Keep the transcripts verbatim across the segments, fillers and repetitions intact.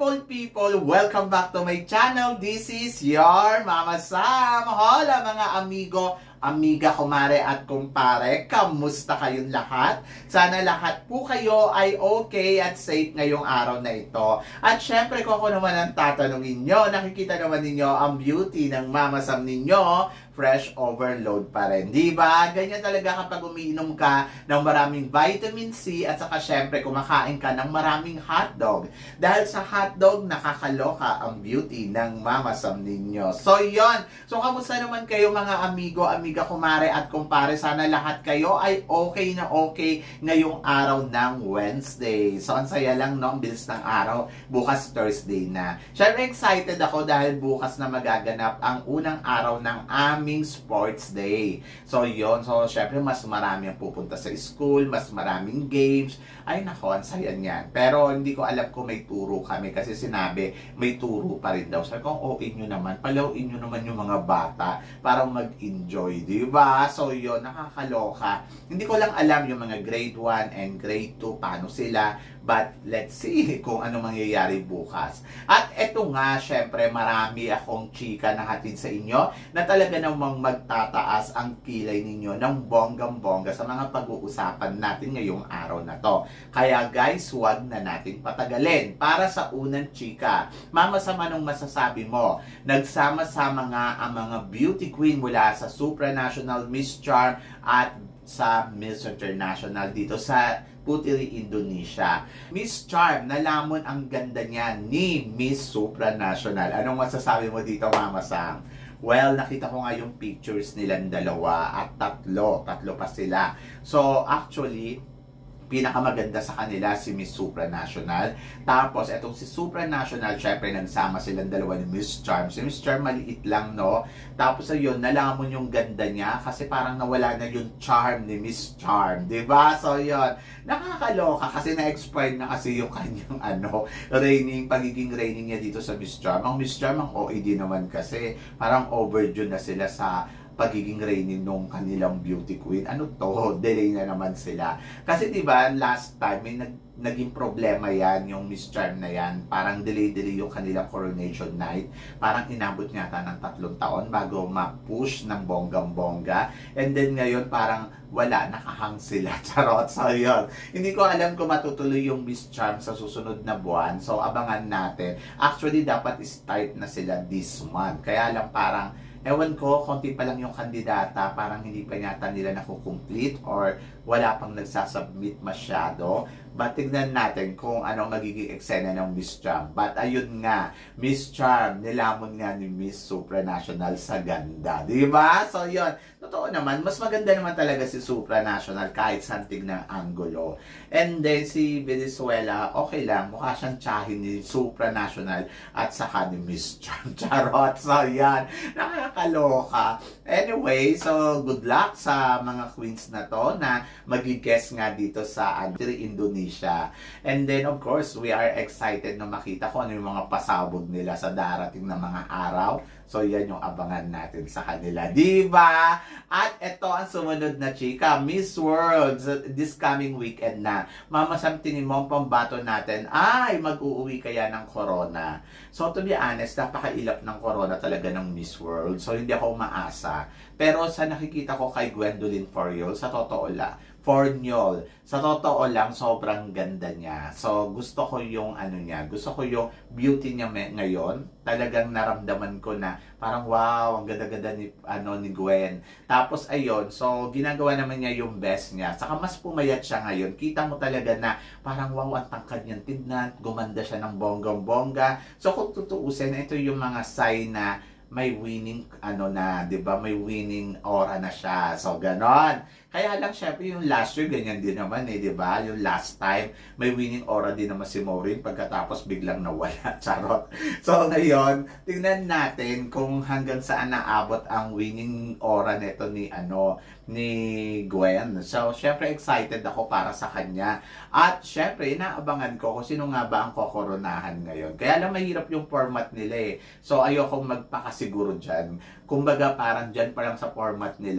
beautiful people! Welcome back to my channel. This is your Mama Sam. Hola mga amigo, amiga, kumare at kumpare. Kamusta kayong lahat? Sana lahat po kayo ay okay at safe ngayong araw na ito. At syempre kung ako naman ang tatanungin nyo, nakikita naman ninyo ang beauty ng Mama Sam ninyo, fresh overload pa rin. Diba? Ganyan talaga kapag umiinom ka ng maraming vitamin C at saka syempre kumakain ka ng maraming hotdog. Dahil sa hotdog, nakakaloka ang beauty ng Mama Sam ninyo. So, yon. So, kamusta naman kayo mga amigo, amiga, kumare at kumpare? Sana lahat kayo ay okay na okay ngayong araw ng Wednesday. So, ang saya lang, no? Ang bilis ng araw. Bukas Thursday na. Syempre excited ako dahil bukas na magaganap ang unang araw ng aming sports day. So, yon. So, syempre mas marami ang pupunta sa school, mas maraming games. Ay, nako, ang saya niyan. Pero, hindi ko alam kung may turo kami kasi sinabi, may turo pa rin daw. Sabi ko, okay nyo naman, palawin nyo naman yung mga bata para mag-enjoy, di ba? So, yun, nakakaloka. Hindi ko lang alam yung mga grade one and grade two, paano sila. But, let's see kung ano mangyayari bukas. At eto nga, syempre, marami akong chika na hatid sa inyo na talaga namang magtataas ang kilay ninyo ng bonggang-bongga sa mga pag-uusapan natin ngayong araw na to. Kaya guys, huwag na natin patagalin. Para sa unang chika, Mama Sam, anong masasabi mo? Nagsama-sama nga ang mga beauty queen mula sa supranational Miss Charm at sa Miss International dito sa Puteri, Indonesia. Miss Charm, nalamon ang ganda niya ni Miss Supranational. Anong masasabi mo dito, Mama Sam? Well, nakita ko nga yung pictures nilang dalawa at tatlo. Tatlo pa sila. So, actually, pinakamaganda sa kanila si Miss Supranational. Tapos, etong si Supranational, syempre, nagsama silang dalawa ni Miss Charm. Si Miss Charm, maliit lang, no? Tapos, ayun, nalamon yung ganda niya kasi parang nawala na yung charm ni Miss Charm. Diba? So, yun. Nakakaloka kasi na-expired na kasi yung kanyang, ano, reigning, pagiging reigning niya dito sa Miss Charm. Ang Miss Charm, ang O A D naman kasi parang overdue na sila sa pagiging reigning nung kanilang beauty queen. Ano to? Delay na naman sila. Kasi diba, last time, may nag naging problema yan, yung Miss Charm na yan. Parang delay-delay yung kanilang coronation night. Parang inabot nga ta ng tatlong taon bago ma-push ng bonggang-bongga. And then ngayon, parang wala, nakahang sila. Charot. So, yun. Hindi ko alam kung matutuloy yung Miss Charm sa susunod na buwan. So, abangan natin. Actually, dapat start na sila this month. Kaya lang parang ewan ko, konti pa lang yung kandidata, parang hindi pa yata nila nakukomplete or wala pang nagsasubmit masyado. But tignan natin kung ano magiging eksena ng Miss Charm. But ayun nga, Miss Charm, nilamon nga ni Miss Supranational sa ganda. Diba? So yun, totoo naman, mas maganda naman talaga si Supranational kahit santig ng angulo. And then si Venezuela, okay lang, mukha siyang tsahin ni Supranational at saka ni Miss Charm. Charot. So yan, nakakaloka. Anyway, so good luck sa mga queens na to na mag-guest nga dito sa Puteri, Indonesia. And then of course, we are excited na makita kung ano yung mga pasabog nila sa darating na mga araw. So yan yung abangan natin sa kanila. Diba? At ito ang sumunod na chika, Miss World, this coming weekend na. Mama Sam, tingin mo ang pambato natin, ay mag-uuwi kaya ng corona. So to be honest, napakailap ng corona talaga ng Miss World. So hindi ako umaasa. Pero sa nakikita ko kay Gwendolyn Foriol, sa totoo lang, Forniol. Sa totoo lang, sobrang ganda niya. So, gusto ko yung ano niya. Gusto ko yung beauty niya ngayon. Talagang naramdaman ko na parang wow, ang ganda-ganda ni, ano, ni Gwen. Tapos, ayun. So, ginagawa naman niya yung best niya. Saka mas pumayat siya ngayon. Kita mo talaga na parang wow, ang tangkad niyang tignan. Gumanda siya ng bonggang-bongga. So, kung tutuusin, ito yung mga sign na may winning, ano na, di ba? May winning aura na siya. So, ganon. Kaya lang, syempre, yung last year, ganyan din naman eh, di ba? Yung last time, may winning aura din naman si Maureen, pagkatapos biglang nawala. Charot. So, ngayon, tingnan natin kung hanggang saan naabot ang winning aura nito ni, ano, ni Gwen. So, syempre, excited ako para sa kanya. At, syempre, inaabangan ko kung sino nga ba ang kokoronahan ngayon. Kaya lang, mahirap yung format nila eh. So, ayokong magpakasiguro dyan. Kumbaga, parang dyan pa lang sa format nila,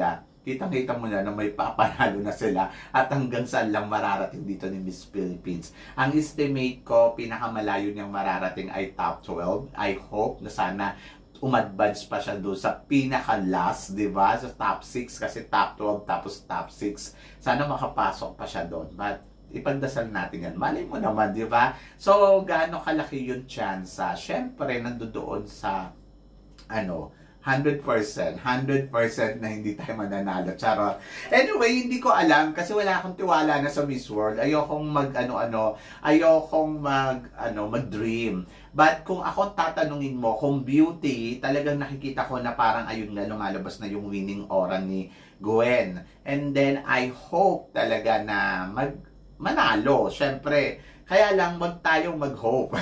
kitang-kita mo na na may papanalo na sila at hanggang saan lang mararating dito ni Miss Philippines. Ang estimate ko, pinakamalayo niyang mararating ay top twelve. I hope na sana umadvance pa siya doon sa pinaka-last, di ba? Sa top six, kasi top twelve tapos top six. Sana makapasok pa siya doon. But ipagdasal natin yan. Malay mo naman, di ba? So, gaano kalaki yung chance? Siyempre, nandoon sa, ano, one hundred percent. one hundred percent na hindi tayo mananalo. Charot. Anyway, hindi ko alam kasi wala akong tiwala na sa Miss World. Ayokong mag-ano-ano. Ayokong mag, ano, mag-dream. But kung ako tatanungin mo, kung beauty, talagang nakikita ko na parang ayun na lumalabas na yung winning aura ni Gwen. And then, I hope talaga na mag manalo, syempre. Kaya lang, wag tayong mag-hope.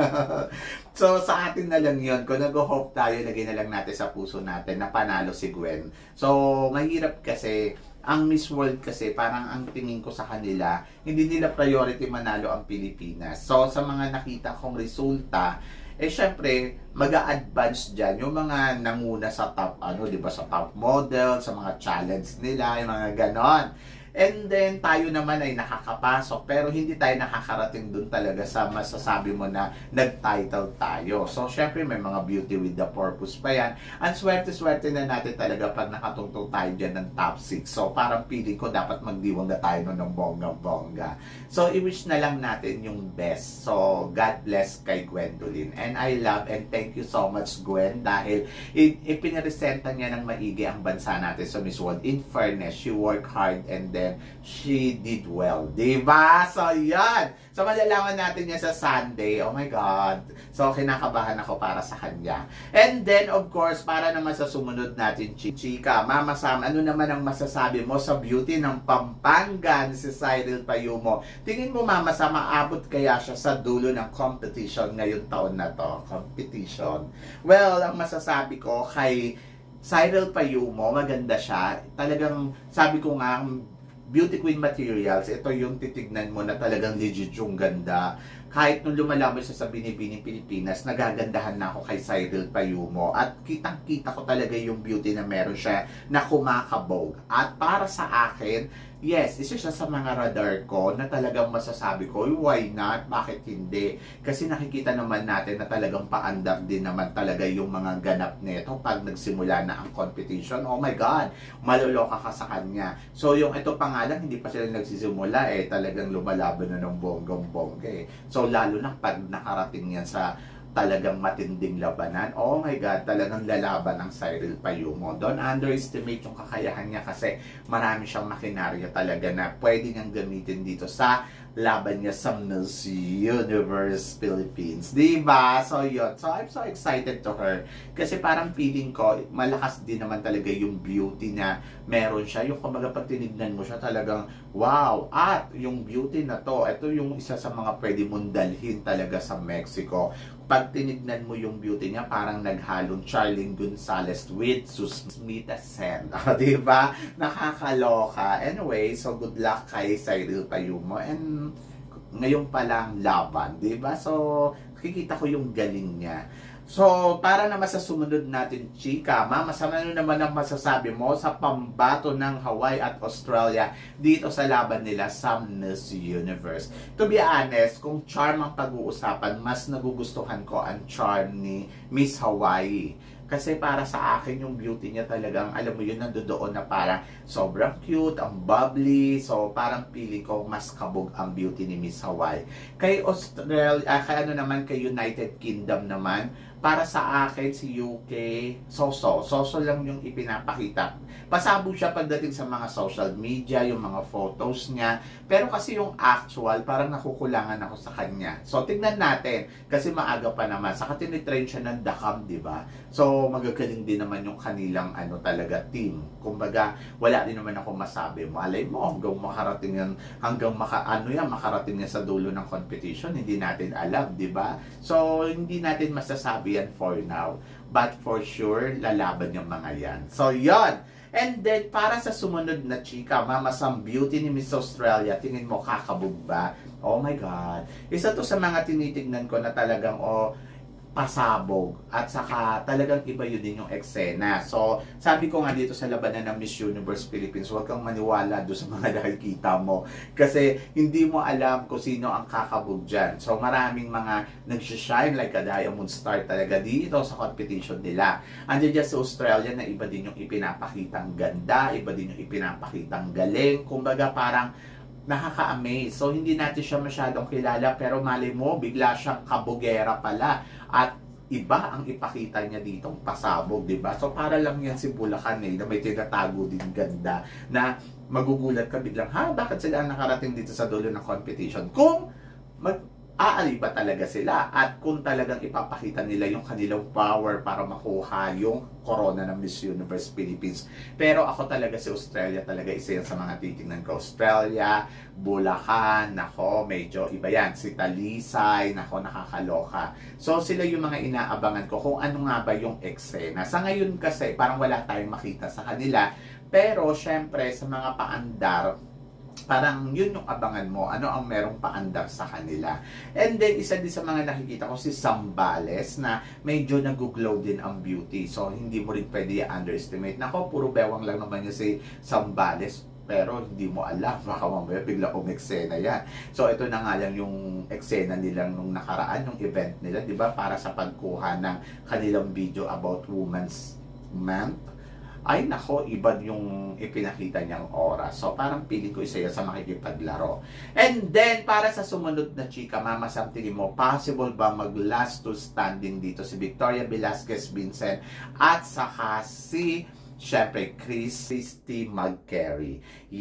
So, sa atin na lang yun. Kung nag-hope tayo, lagay na lang natin sa puso natin na panalo si Gwen. So, mahirap kasi, ang Miss World kasi, parang ang tingin ko sa kanila, hindi nila priority manalo ang Pilipinas. So, sa mga nakita kong resulta, eh syempre, mag-a-advance dyan yung mga nanguna sa top, ano, di ba, sa top model, sa mga challenge nila, yung mga ganon. And then, tayo naman ay nakakapasok, pero hindi tayo nakakarating dun talaga sa masasabi mo na nag-title tayo. So, syempre, may mga beauty with the purpose pa yan. Ang swerte-swerte na natin talaga pag nakatungtong tayo dyan ng top six. So, parang feeling ko dapat magdiwang na tayo nun ng bongga-bongga. So, i-wish na lang natin yung best. So, God bless kay Gwendolyn. And I love and thank you so much, Gwen, dahil ipiniresenta niya ng maigi ang bansa natin sa Miss World. In fairness, she worked hard and then she did well. Diba? So, yan. So, malalaman natin yan sa Sunday. Oh my God. So, kinakabahan ako para sa kanya. And then, of course, para naman sa sumunod natin, chika, Mama Sam, ano naman ang masasabi mo sa beauty ng Pampanga si Cyril Payumo? Tingin mo, Mama Sam, maabot kaya siya sa dulo ng competition ngayong taon na to? Competition. Well, ang masasabi ko kay Cyril Payumo, maganda siya. Talagang, sabi ko nga, Beauty Queen Materials, ito yung titignan mo na talagang legit yung ganda. Kahit nung lumalaban siya sa Binibining Pilipinas, nagagandahan na ako kay Cyril Payumo. At kitang-kita ko talaga yung beauty na meron siya na kumakabog. At para sa akin, yes, isa siya sa mga radar ko na talagang masasabi ko, why not? Bakit hindi? Kasi nakikita naman natin na talagang paandar din naman talaga yung mga ganap nito pag nagsimula na ang competition. Oh my God, maluloka ka sa kanya. So yung ito pa nga lang, hindi pa sila nagsisimula eh, talagang lumalaban na ng bonggang-bongga eh. So lalo na pag nakarating yan sa talagang matinding labanan. Oh my God, talagang lalaban ng Cyril Payumo. Don't underestimate yung kakayahan niya kasi marami siyang makinarya talaga na pwede niyang gamitin dito sa laban niya sa Miss Universe Philippines. Diba? So, yun. So, I'm so excited to her. Kasi parang feeling ko, malakas din naman talaga yung beauty na meron siya. Yung kumbaga pag tinignan mo siya talagang, wow! At yung beauty na to, ito yung isa sa mga pwede mong dalhin talaga sa Mexico. Pag tinignan mo yung beauty niya, parang naghalong Charlene Gonzalez with Susmita Sen. Diba? Nakakaloka. Anyway, so good luck kay Cyril Payumo. And ngayon pa lang laban. Diba? So, kikita ko yung galing niya. So, para naman sa sumunod natin, chika, Mama Sam, ano naman ang masasabi mo sa pambato ng Hawaii at Australia dito sa laban nila sa Miss Universe? To be honest, kung charm ang pag-uusapan, mas nagugustuhan ko ang charm ni Miss Hawaii. Kasi para sa akin, yung beauty niya talagang, alam mo yun, nandoon na parang sobrang cute, ang bubbly. So, parang feeling ko mas kabog ang beauty ni Miss Hawaii. Kay Australia, uh, kay ano naman, kay United Kingdom naman, para sa akin, si U K, so-so. So-so lang yung ipinapakita. Pasabog siya pagdating sa mga social media, yung mga photos niya. Pero kasi yung actual, parang nakukulangan ako sa kanya. So, tignan natin. Kasi maaga pa naman. Saka tinitrain siya ng Dakam, di ba? So, magagaling din naman yung kanilang ano talaga team. Kumbaga, wala din naman ako masabi. Malay mo, hanggang makarating yan, hanggang maka, ano yan, makarating yan sa dulo ng competition. Hindi natin alam, di ba? So, hindi natin masasabi yan for now. But for sure, lalaban yung mga yan. So, yon. And then, para sa sumunod na chika, Mama Sam, beauty ni Miss Australia, tingin mo kakabog ba? Oh my God. Isa to sa mga tinitignan ko na talagang, oh, pasabog at saka talagang iba yun din yung eksena. So, sabi ko nga dito sa labanan ng Miss Universe Philippines, huwag kang maniwala doon sa mga nakikita mo kasi hindi mo alam kung sino ang kakabog dyan. So, maraming mga nagsishine like a diamond star talaga dito sa competition nila. Andiyan dyan sa Australia na iba din yung ipinapakitang ganda, iba din yung ipinapakitang galing. Kumbaga parang nakaka-amaze. So, hindi natin siya masyadong kilala pero mali mo, bigla siyang kabugera pala. At iba ang ipakita niya ditong pasabog, di ba? So, para lang yan si Bulacan eh, na may tinatago din ganda na magugulat ka biglang, ha, bakit sila nakarating dito sa dulo ng competition? Kung mag aari ba talaga sila at kung talagang ipapakita nila yung kanilang power para makuha yung corona ng Miss Universe Philippines. Pero ako talaga si Australia talaga isa yan sa mga titingnan ko. Australia, Bulacan, nako, medyo iba yan. Si Talisay, nako, nakakaloka. So sila yung mga inaabangan ko kung ano nga ba yung eksena. Sa ngayon kasi parang wala tayong makita sa kanila. Pero syempre sa mga paandar, parang yun yung abangan mo, ano ang merong paandar sa kanila. And then, isa din sa mga nakikita ko si Zambales na medyo nag-glow din ang beauty. So, hindi mo rin pwede underestimate. Nako, puro bewang lang naman niya si Zambales. Pero hindi mo alam, baka mamaya bigla umeksena yan. So, ito na nga lang yung eksena nilang nung nakaraan, yung event nila, di ba? Para sa pagkuha ng kanilang video about Women's Month. Ay nako, iba yung ipinakita niyang oras. So parang piling ko isa yan sa makikipaglaro. And then, para sa sumunod na chika, Mama Sam, tingin mo, possible ba mag last to standing dito si Victoria Velasquez Vincent at saka si syempre, Christy Magcarry.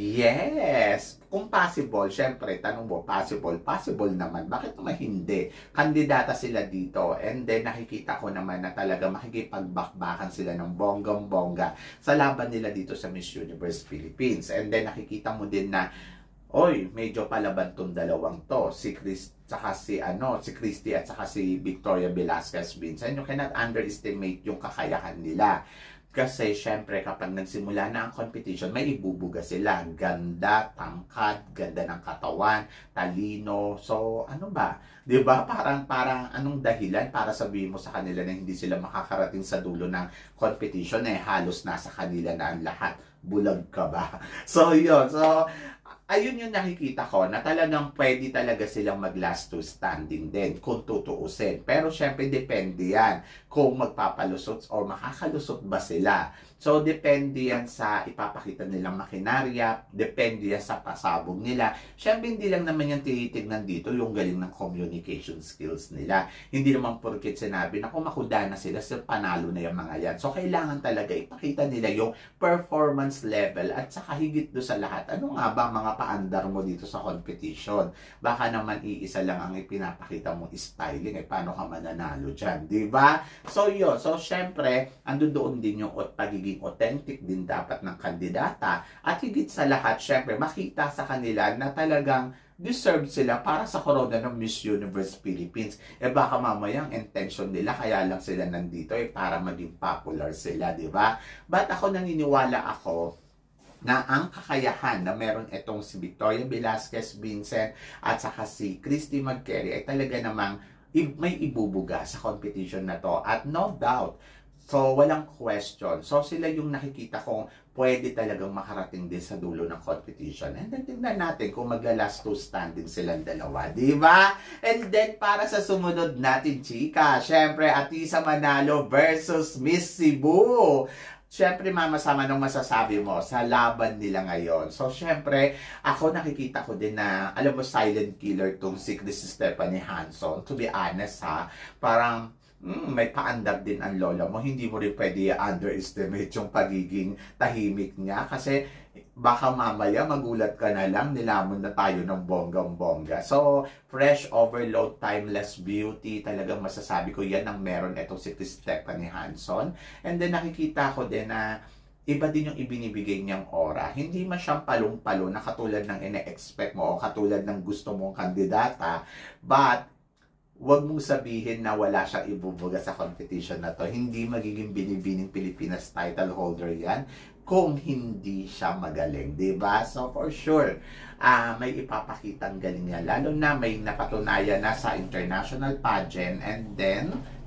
Yes! Kung possible, syempre, tanong mo, possible? Possible naman. Bakit naman hindi? Kandidata sila dito. And then, nakikita ko naman na talaga makikipagbakbakan sila ng bonggang-bongga sa laban nila dito sa Miss Universe Philippines. And then, nakikita mo din na, oy, medyo palaban tong dalawang to. Si Chris, saka si, ano, si Christy at saka si Victoria Velasquez Vincent. You cannot underestimate yung kakayahan nila. Kasi, syempre, kapag nagsimula na ang competition, may ibubuga sila. Ganda, tangkad, ganda ng katawan, talino. So, ano ba? Diba? Parang, parang, anong dahilan para sabihin mo sa kanila na hindi sila makakarating sa dulo ng competition? Eh, halos nasa kanila na ang lahat. Bulag ka ba? So, yun. So, ayun yung nakikita ko na talagang pwede talaga silang mag-last to standing din kung tutuusin. Pero syempre depende yan kung magpapalusot o makakalusot ba sila. So depende yan sa ipapakita nilang makinarya, depende yan sa pasabog nila. Syempre hindi lang naman yan tinitignan dito yung galing ng communication skills nila. Hindi naman porket sinabi na kung makuda na sila, so panalo na yung mga yan. So kailangan talaga ipakita nila yung performance level at saka higit do sa lahat. Ano nga ba mga paandar mo dito sa competition? Baka naman iisa lang ang ipinapakita mo styling, eh paano ka mananalo dyan, di ba? So yun, so syempre, ando doon din yung pagiging authentic din dapat ng kandidata at higit sa lahat, syempre, makita sa kanila na talagang deserve sila para sa corona ng Miss Universe Philippines. Eh baka mamaya ang intention nila kaya lang sila nandito eh para maging popular sila, di ba? But ako naniniwala ako na ang kakayahan na meron itong si Victoria Velasquez Vincent at saka si Christy Magcarry ay talaga namang may ibubuga sa competition na to. At no doubt, so walang question. So sila yung nakikita kong pwede talagang makarating din sa dulo ng competition. And then tingnan natin kung magla-last two standing silang dalawa. Di ba? And then para sa sumunod natin, chika, syempre Atisa Manalo versus Miss Cebu. Siyempre, Mama Sam, anong masasabi mo sa laban nila ngayon? So, siyempre, ako nakikita ko din na, alam mo, silent killer tong si Chris Stephanie Hanson. To be honest, ha, parang, mm, may paandar din ang lola mo. Hindi mo rin pwede underestimate yung pagiging tahimik niya. Kasi, baka mamaya magulat ka na lang, nilamon na tayo ng bonggang-bongga. So, fresh overload, timeless beauty, talagang masasabi ko yan ang meron itong si Stephanie Hanson. And then nakikita ko din na iba din yung ibinibigay niyang aura. Hindi man siyang palong-palo na katulad ng ine-expect mo o katulad ng gusto mong kandidata. But, huwag mong sabihin na wala siyang ibubuga sa competition na to. Hindi magiging binibining Pilipinas title holder yan kung hindi siya magaling, di ba? So, for sure, uh, may ipapakitang galing niya. Lalo na may napatunayan na sa international pageant and then,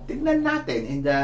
tignan natin in the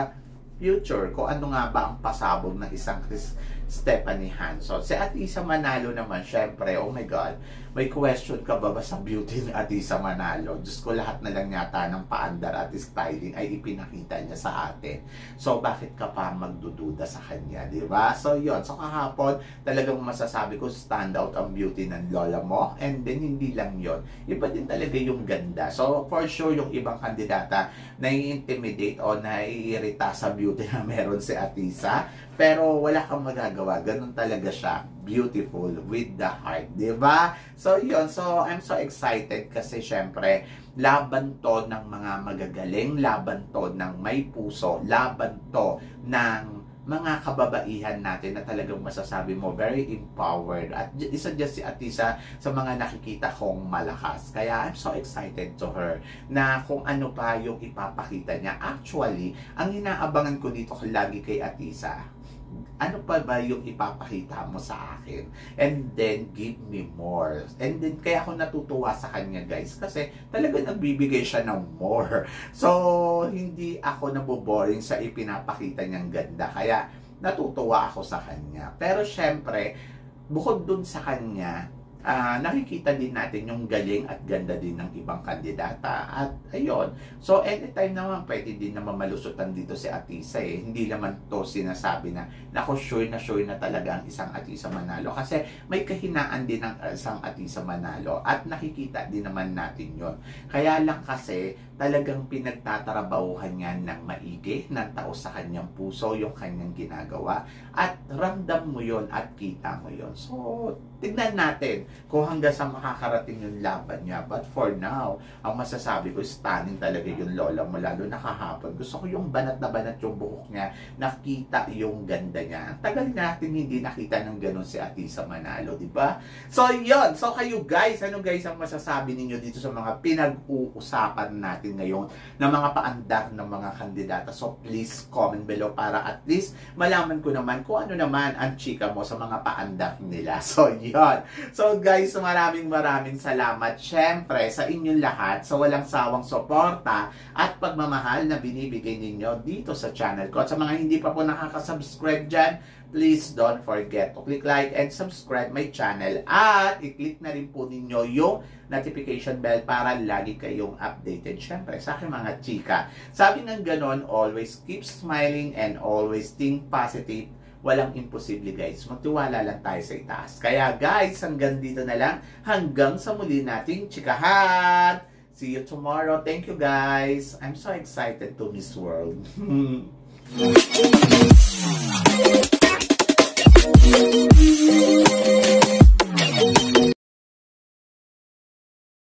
future kung ano nga ba ang pasabog ng isang Chris Stephanie Hanson. Si Atisa Manalo naman, syempre, oh my God, may question ka ba ba sa beauty ni Atisa Manalo? Diyos ko, lahat na lang yata ng paandar at styling ay ipinakita niya sa atin. So, bakit ka pa magdududa sa kanya, di ba? So, yun. So, kahapon, talagang masasabi ko, stand out ang beauty ng lola mo. And then, hindi lang yun. Iba din talaga yung ganda. So, for sure, yung ibang kandidata nai-intimidate o naiirita sa beauty na meron si Atisa. Pero wala kang magagawa. Ganun talaga siya. Beautiful with the heart. Diba? So, yun. So, I'm so excited kasi syempre, laban to ng mga magagaling, laban to ng may puso, laban to ng mga kababaihan natin na talagang masasabi mo very empowered, at isa dyan si Atisa sa mga nakikita kong malakas. Kaya I'm so excited to her na kung ano pa yung ipapakita niya. Actually, ang inaabangan ko dito lagi kay Atisa, ano pa ba yung ipapakita mo sa akin? And then, give me more. And then, kaya ako natutuwa sa kanya, guys. Kasi, talaga nagbibigay siya ng more. So, hindi ako naboboring sa ipinapakita niyang ganda. Kaya, natutuwa ako sa kanya. Pero, syempre, bukod dun sa kanya, Uh, nakikita din natin yung galing at ganda din ng ibang kandidata. At ayun, so anytime naman pwede din naman malusutan dito si Atisa eh. Hindi naman to sinasabi na nako sure na sure na talaga ang isang Atisa Manalo. Kasi may kahinaan din ng isang Atisa Manalo at nakikita din naman natin yon. Kaya lang kasi talagang pinagtatrabahuhan niya ng maigi, ng tao sa kanyang puso yung kanyang ginagawa. At ramdam mo yon at kita mo yon. So, tignan natin kung hanggang sa makakarating yung laban niya. But for now, ang masasabi ko, stunning talaga yung lola mo, lalo na kahapon. Gusto ko yung banat na banat yung buhok niya, nakita yung ganda niya. Tagal natin hindi nakita ng ganun si Atisa Manalo, di ba? So, yun. So, kayo guys, ano guys ang masasabi ninyo dito sa mga pinag-uusapan natin ngayon na mga paandar ng mga kandidata? So, please comment below para at least malaman ko naman kung ano naman ang chika mo sa mga paandar nila. So, yun. So, guys, maraming maraming salamat syempre sa inyong lahat sa walang sawang suporta at pagmamahal na binibigay ninyo dito sa channel ko. At sa mga hindi pa po nakaka-subscribe dyan, please don't forget to click like and subscribe my channel. At i-click na rin po ninyo yung notification bell para lagi kayong updated syempre sa aking mga chika. Sabi ng ganon, always keep smiling and always think positive. Walang imposible guys. Magtiwala lang tayo sa itaas. Kaya guys, hanggang dito na lang. Hanggang sa muli nating chikahan. See you tomorrow. Thank you guys. I'm so excited to Miss World.